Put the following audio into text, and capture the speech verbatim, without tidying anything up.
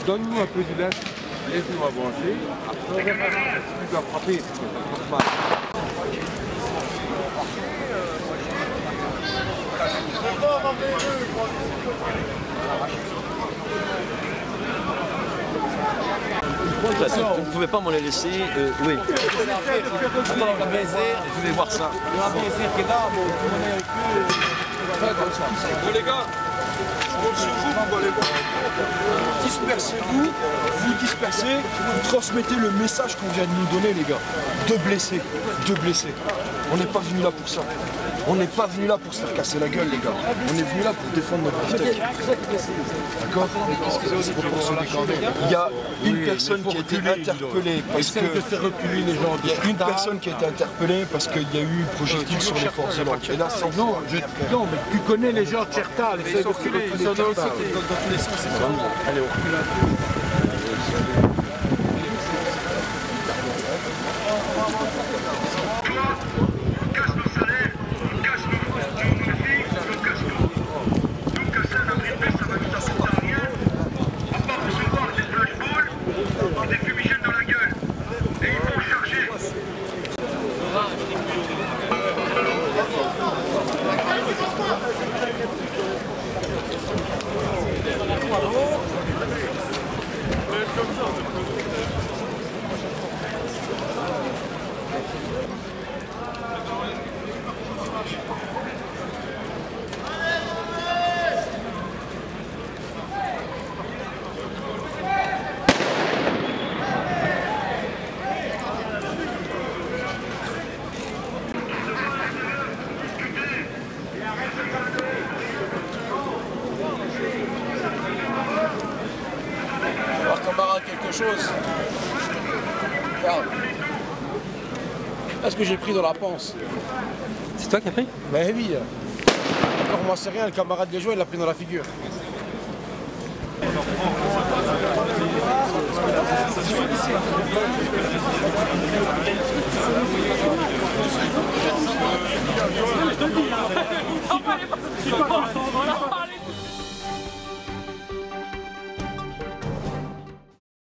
donne-nous un peu du lait, laissez-moi brancher. Après, tu dois frapper, ça frappe mal. Vous ne pouvez pas m'en les laisser. Euh, oui. Je vais voir ça. Bon les gars, je compte sur vous pour aller voir. Dispersez-vous, vous dispersez, vous transmettez le message qu'on vient de nous donner les gars. Deux blessés, deux blessés. On n'est pas venu là pour ça. On n'est pas venu là pour se faire casser la gueule les gars. On est venu là pour défendre notre beefsteak. D'accord? Il y a une personne qui a été interpellée parce que... Il y a une personne qui a été interpellée parce qu'il y a eu un projectile sur les forces de l'ordre. Et là, sans non, je... non, mais tu connais les gens de Chertal. Essaye de reculer. Ils sont dans tous les sens. Allez, on recule un peu. Quelque chose. Regarde. Est-ce que j'ai pris dans la panse? C'est toi qui as pris? Ben oui. Encore moi c'est rien, le camarade de joie il l'a pris dans la figure.